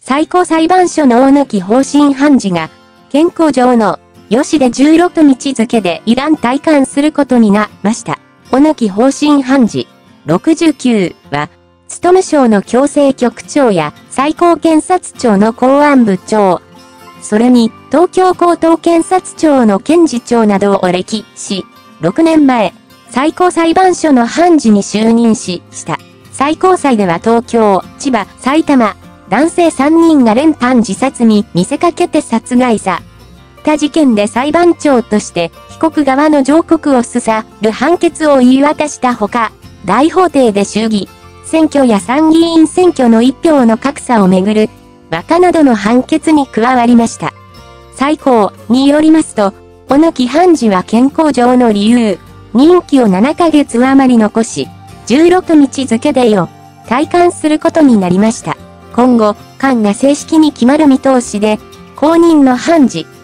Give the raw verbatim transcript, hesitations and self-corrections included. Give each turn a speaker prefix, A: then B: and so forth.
A: 最高裁判所の大貫方針判事が、健康上の良しでじゅうろくにち付で依願退官することになりました。大貫方針判事ろくじゅうきゅうは、務務省の矯正局長や最高検察庁の公安部長、それに東京高等検察庁の検事長などを歴し、ろくねんまえ、最高裁判所の判事に就任し、した。最高裁では東京、千葉、埼玉、男性さんにんが連番自殺に見せかけて殺害された事件で裁判長として被告側の上告をすさる判決を言い渡したほか、大法廷で衆議選挙や参議院選挙の一票の格差をめぐる和歌などの判決に加わりました。最高によりますと、大貫判事は健康上の理由、任期をななかげつ余り残し、じゅうろくにち付でよ、退官することになりました。今後、官が正式に決まる見通しで、後任の判事、